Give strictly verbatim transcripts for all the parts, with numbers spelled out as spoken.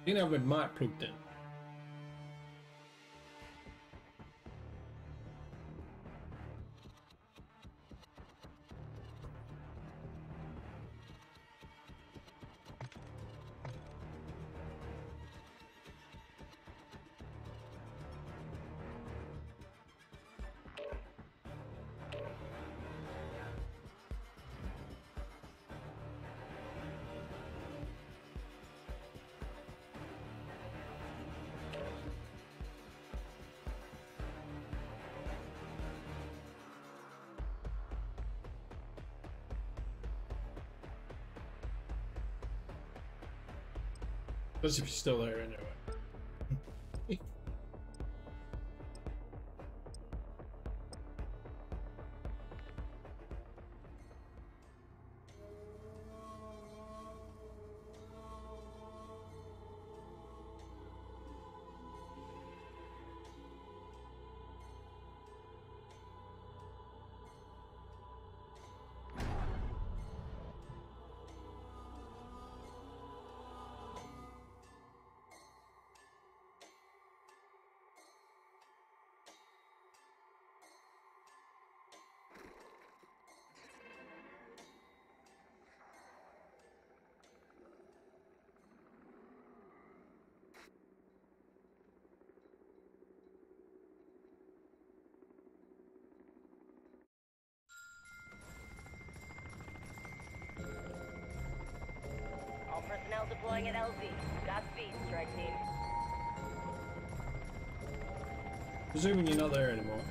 You know, with mic plugged in. As if you're still there anyway. All personnel deploying at L Z. Godspeed, strike team. Presuming you're not there anymore.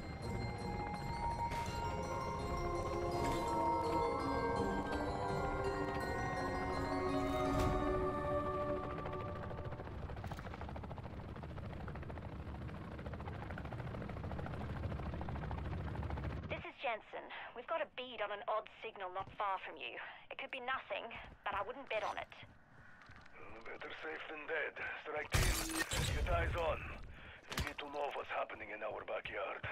This is Jensen. We've got a bead on an odd signal not far from you. It could be nothing, but I wouldn't bet on it. Better safe than dead. Strike team, get eyes on. We need to know what's happening in our backyard.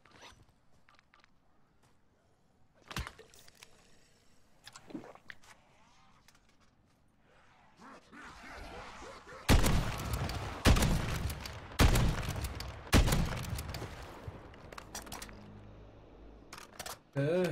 Uh.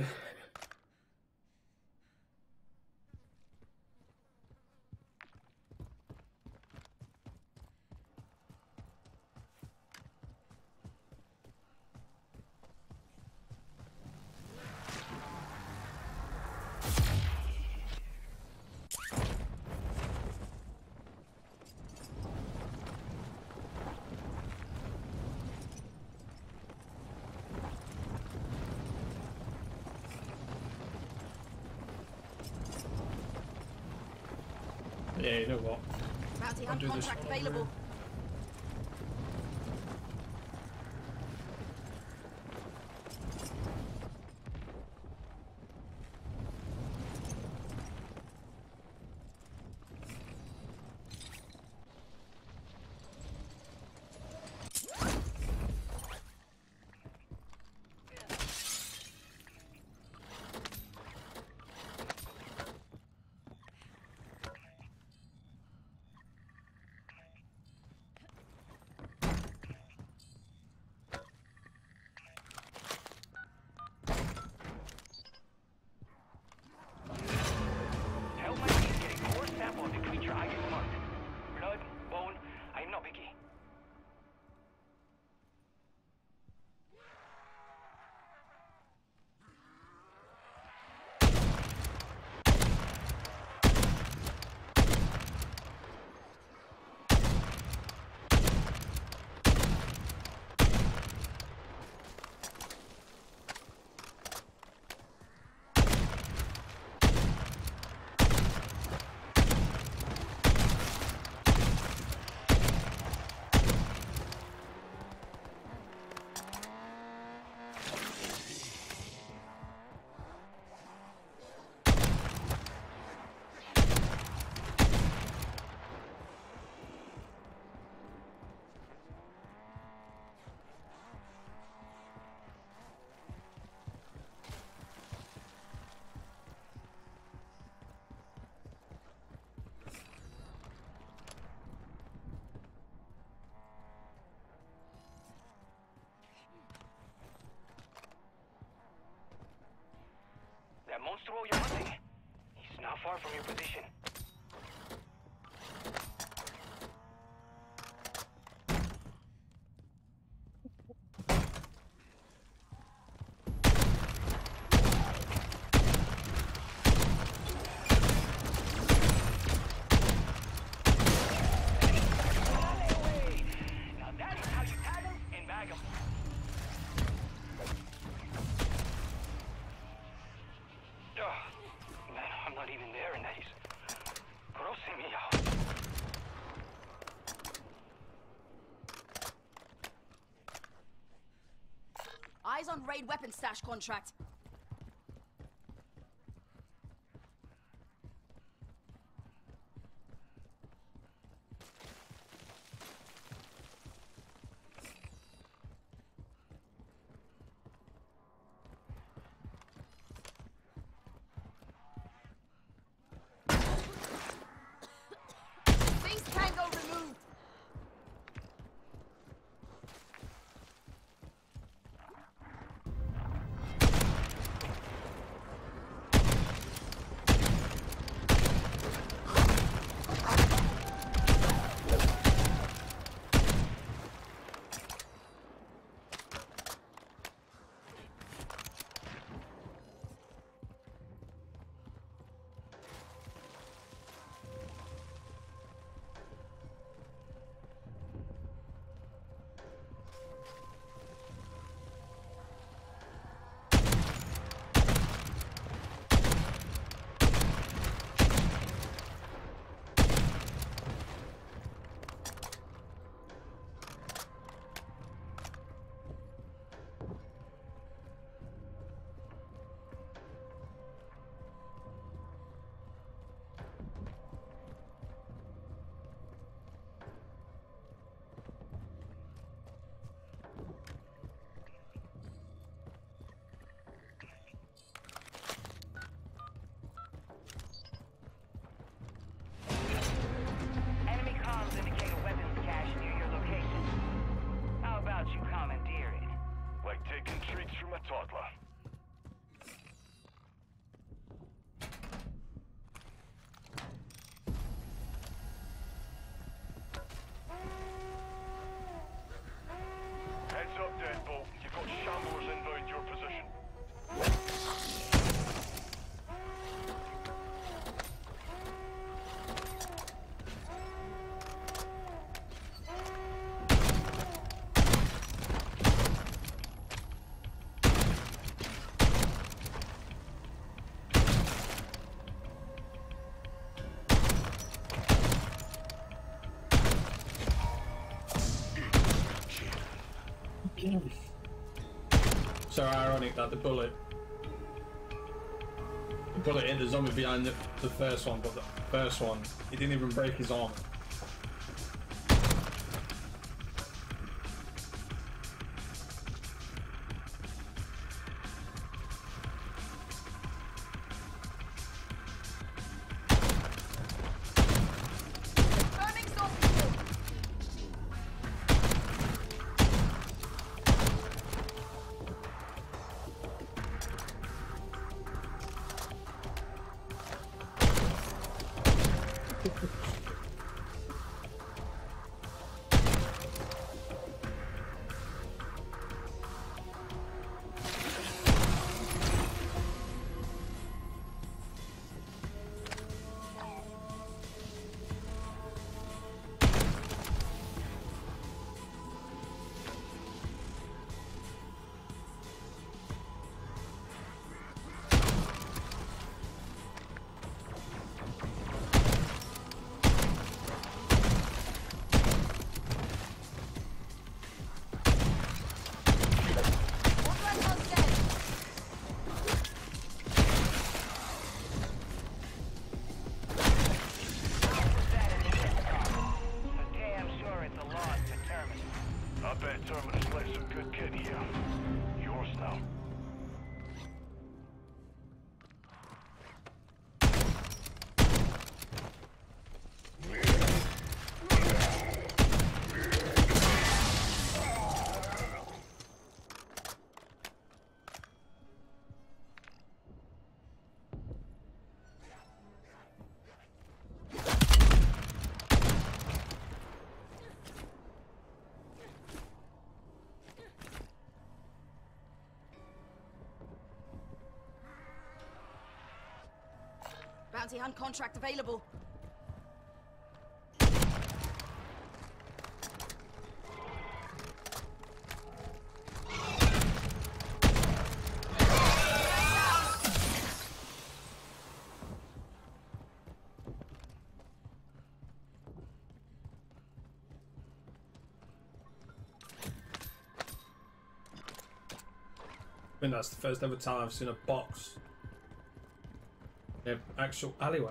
Yeah, you know what? Bounty I'll hunt do this contract one over. available. monster while you're hunting? He's not far from your position. Eyes on raid weapon stash contract. Things tango removed. toddler. Heads up, Deadbolt. You've got shamblers inbound your position. So ironic that the bullet the bullet hit the zombie behind the, the first one, but the first one, he didn't even break his arm. Bounty hunt contract available. I think that's the first ever time I've seen a box in an actual alleyway.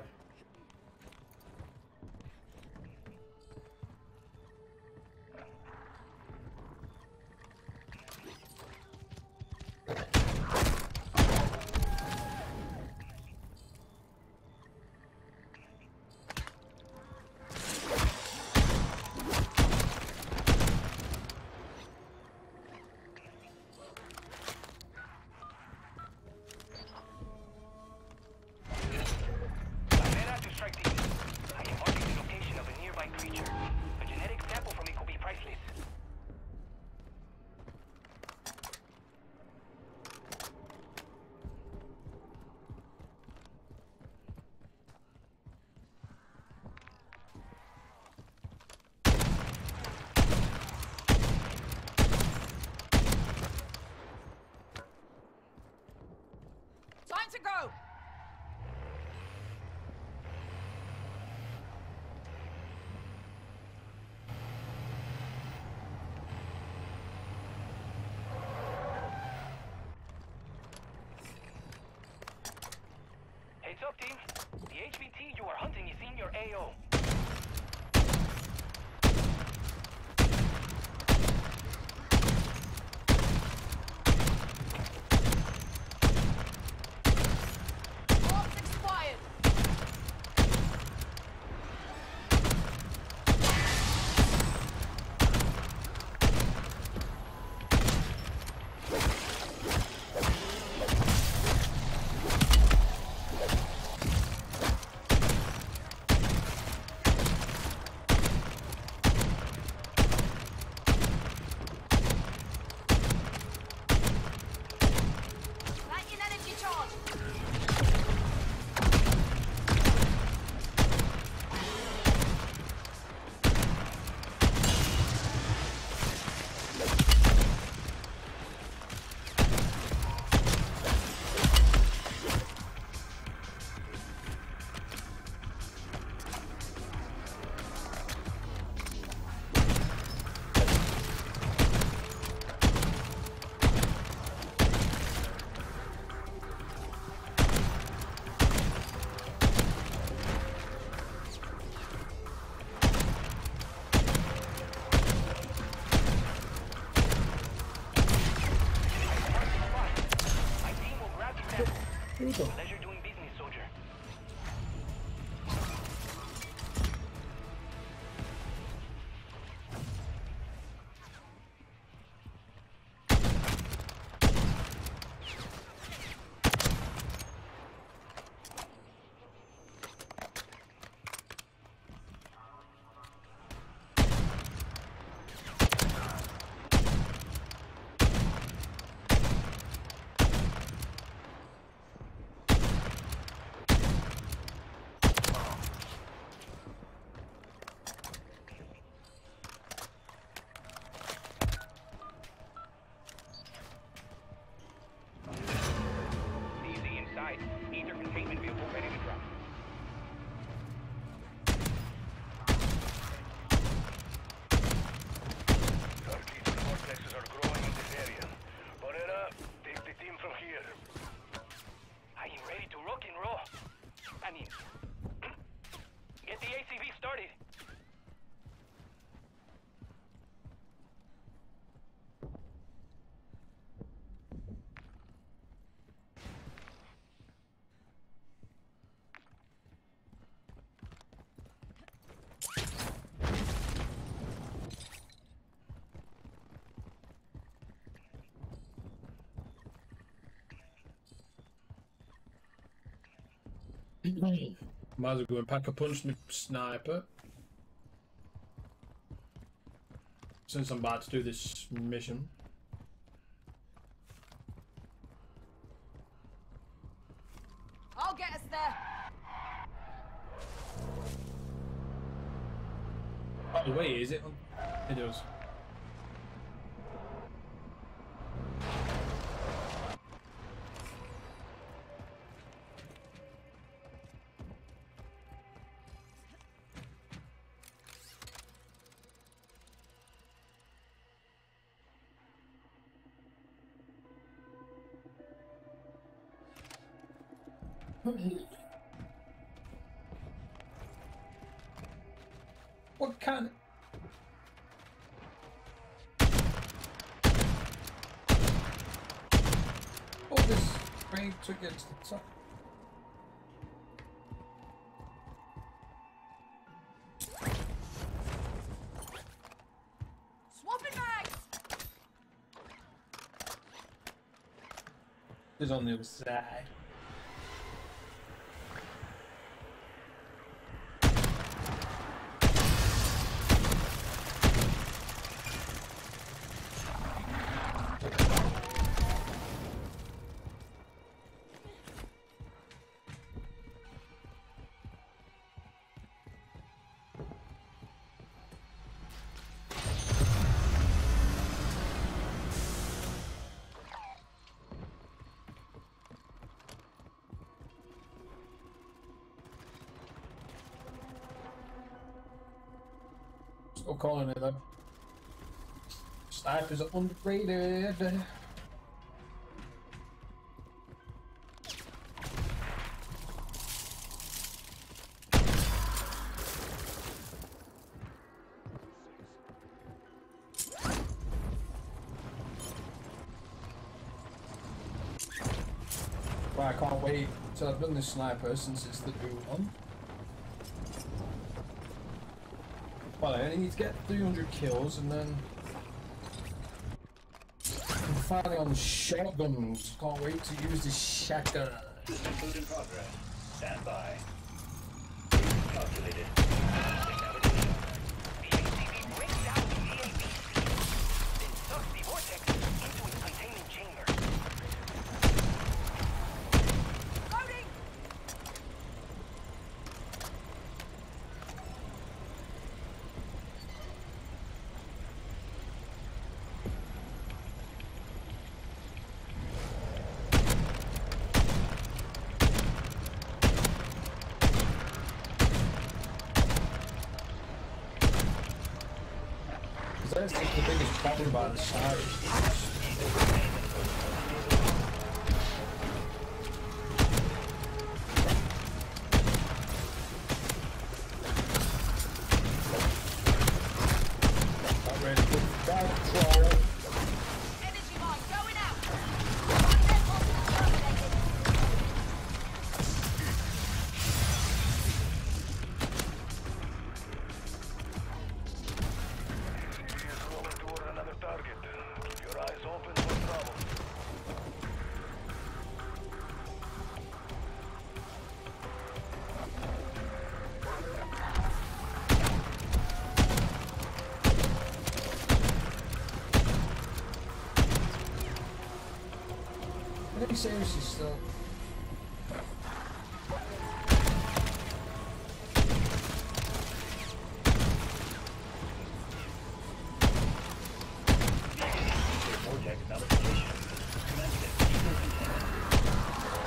Time to go! Heads up, team. The H V T you are hunting is in your A O. Orbs expired! Lightning energy charge! My team will grab you back. Pleasure doing business, soldier. C Z inside. Ether containment vehicle ready to drop. Turkeys and vortexes are growing in this area. Barrera, take the team from here. I am ready to rock and roll. I mean, get the A C V started. Might as well go and pack a punch my sniper. Since I'm about to do this mission. I'll get us there! Oh wait, is it on? It does. What kind? Oh, this train took it to the top. Swapping mags! It's on the other side. Still calling it though. Snipers are underrated. Well, I can't wait till I've done this sniper since it's the new one. Well, I only need to get three hundred kills and then I'm finally on shotguns. Can't wait to use this shotgun. Food in progress. Stand by. Calculated. Navigation. The A C V breaks down the E A B C, then sucks the vortex into its containment chamber. Loading! That's the biggest problem about the side. Not ready to ground control. Energy mine going out! Contact hostile terminated. He is rolling toward another target. Keep your eyes open for trouble. Are they seriously still? Vortex navigation. Commence it. Equal containment.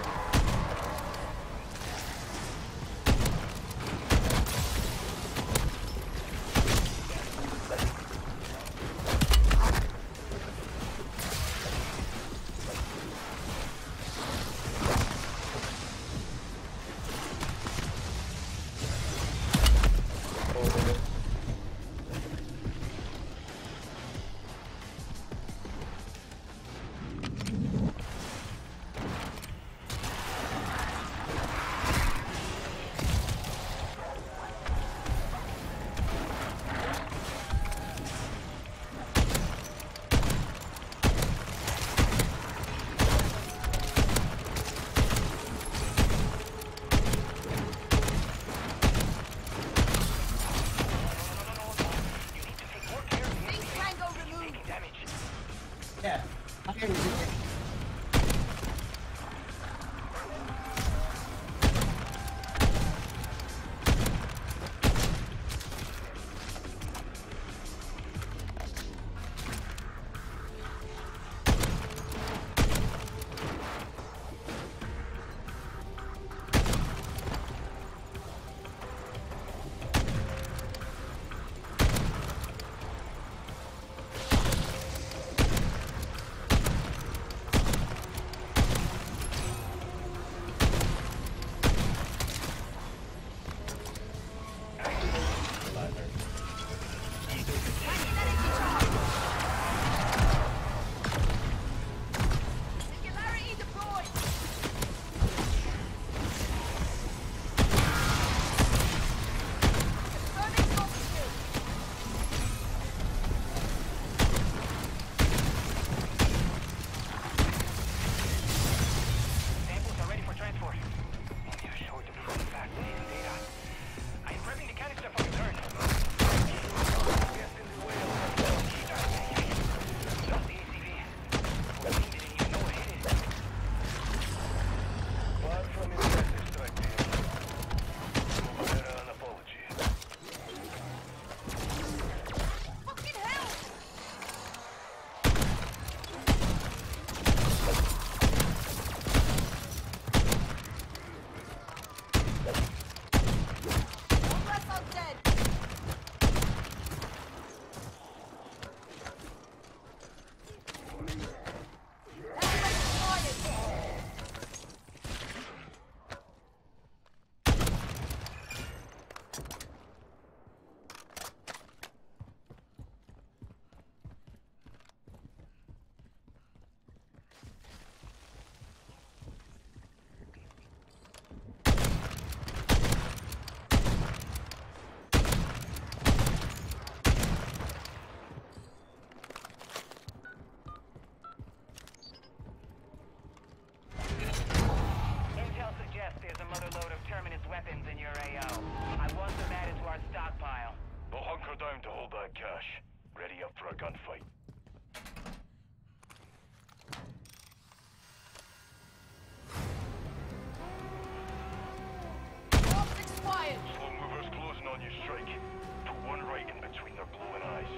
time to hold that cash. Ready up for a gunfight. Ops expired. Slow movers closing on you, Strike. Put one right in between their glowing eyes.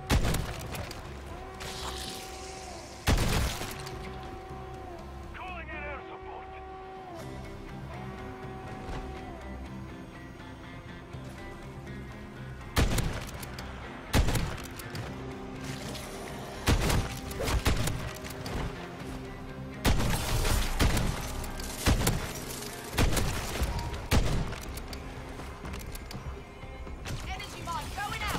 Calling in air support. Energy mine going out.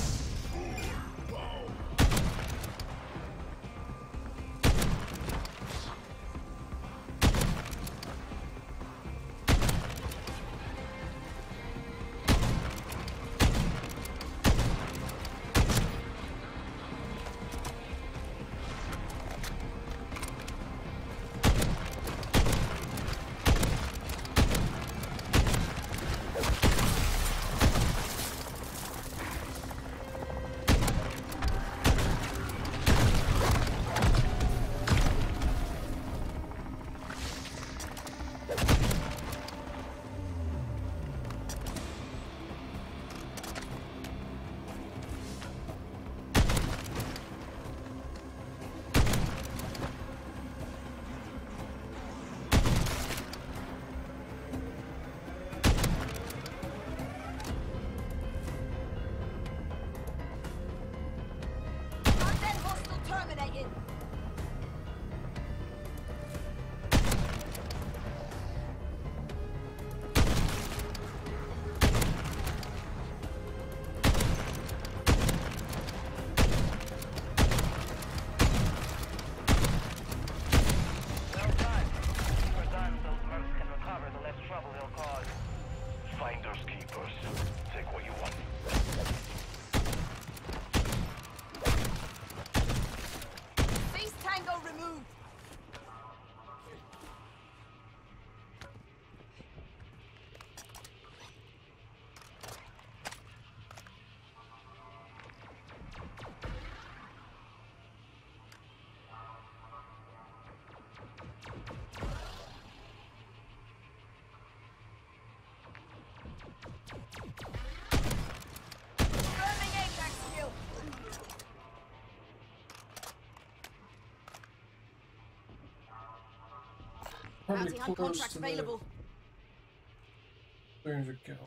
Content hostile terminated. Well done. The more guns those mercs can recover, the less trouble they'll cause. Finders keepers. Take what you want. Cease tango removed. Confirming apex skill. Probably Bounty hunt close contracts to the available. three hundred go.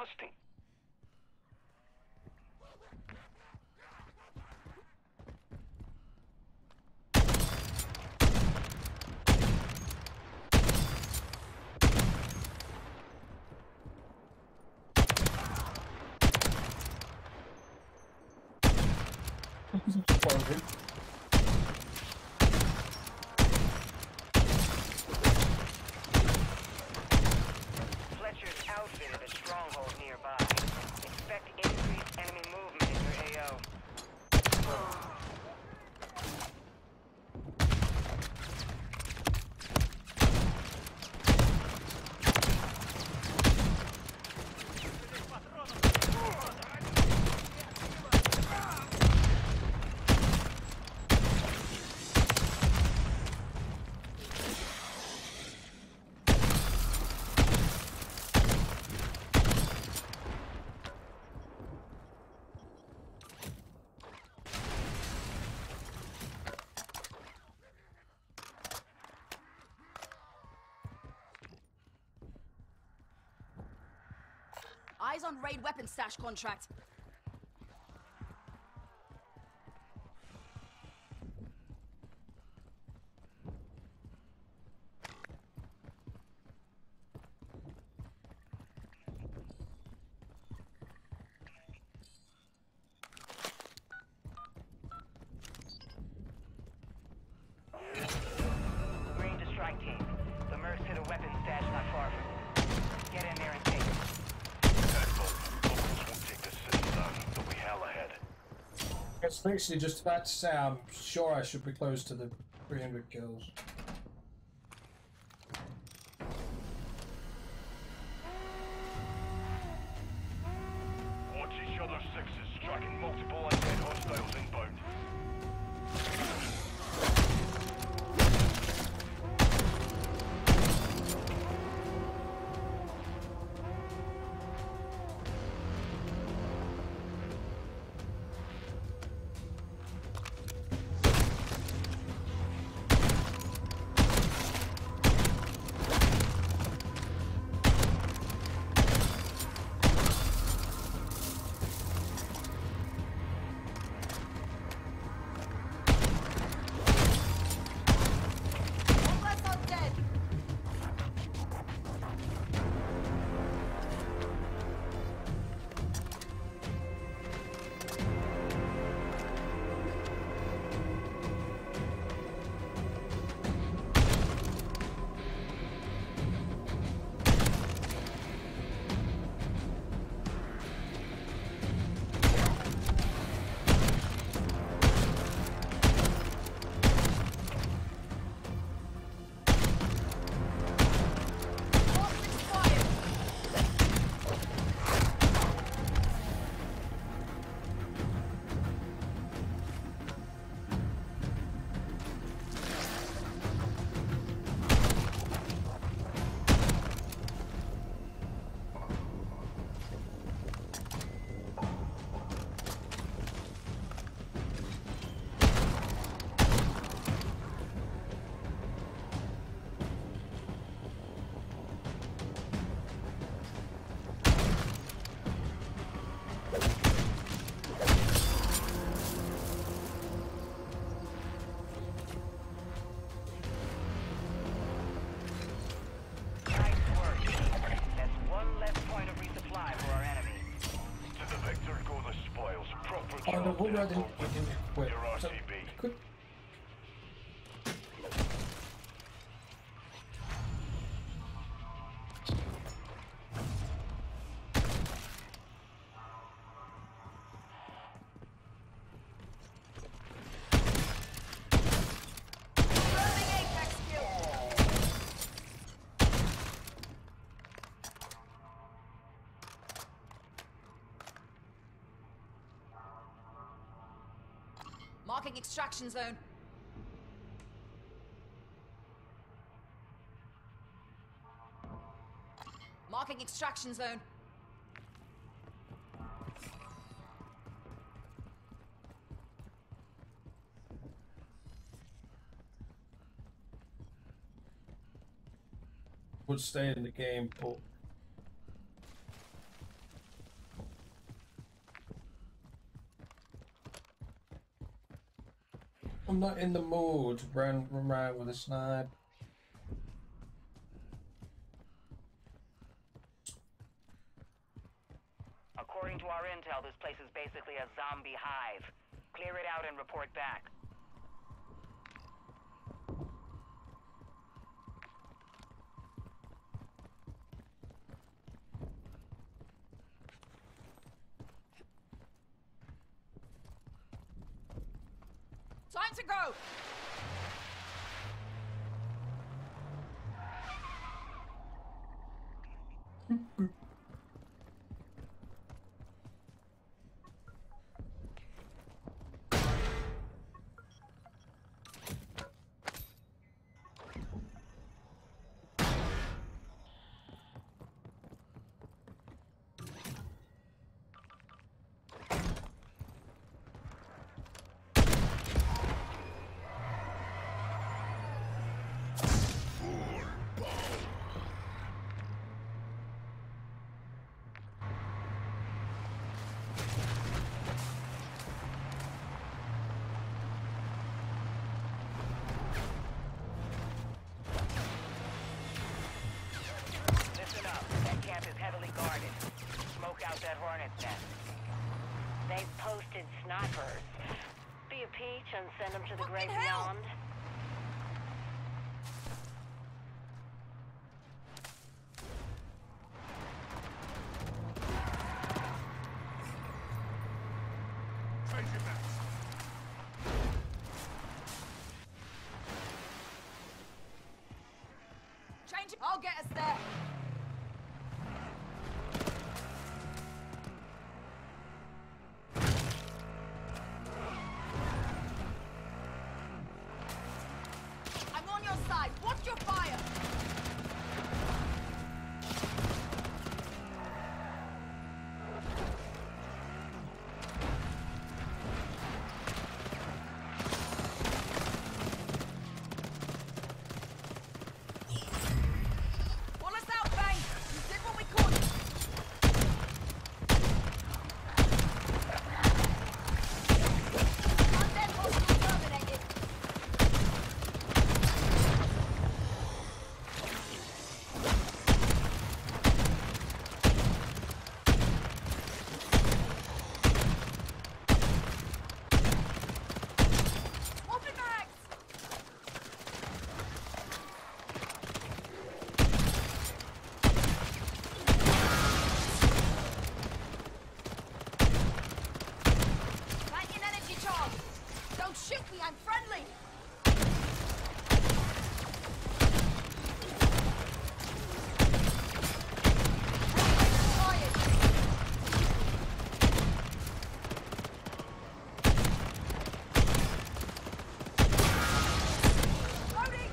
disgusting. Fletcher's outfitted a stronghold nearby. Expect increased enemy movement in your A O. Eyes on raid weapon stash contract. Green to strike team. The Mercs hit a weapon stash not far from you. Get in there and take it. Locals won't take this city down. There'll be hell ahead. It's basically just about to say I'm sure I should be close to the three hundred kills. Watch each other's sixes, tracking multiple undead hostiles inbound. One less undead. Force expired. Nice work. That's one less point of resupply for our enemy. To the victor go the spoils. Proper Oh no, job, what I therefore. didn't, I didn't quit. Your So, R C B. quit. Burning apex skill. Marking extraction zone. Marking extraction zone. Would stay in the game, but I'm not in the mood to run around with a snipe. According to our intel, this place is basically a zombie hive. Clear it out and report back. Time to go! They've posted snipers. Be a peach and send them to the great Fucking hell! beyond. Change it. I'll get us there. I'm on your side. Watch your fire. Pull us out, Bang. We did what we could. Undead hostile terminated. Open mags. Light an energy charge. Don't shoot me. I'm friendly. Tired. Loading.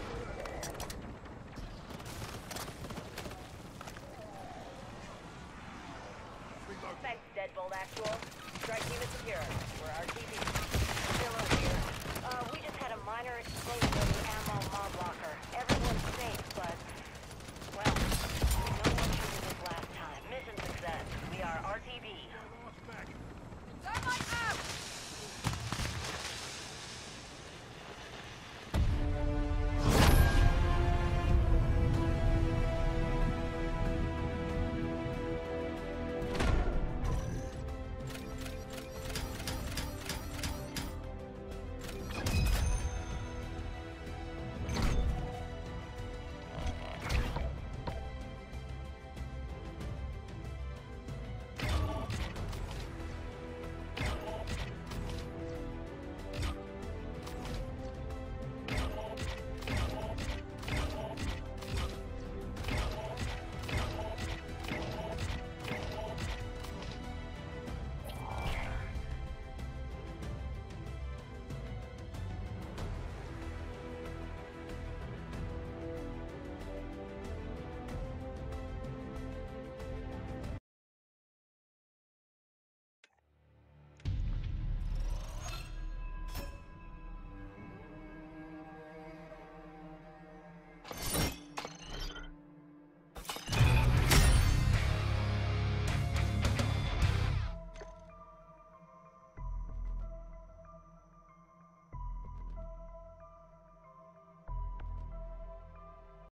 Thanks, Deadbolt Actual. Strike unit secure. We're R T B. Zero here. Uh, we just had a minor explosion in the ammo mod locker. Everyone's safe.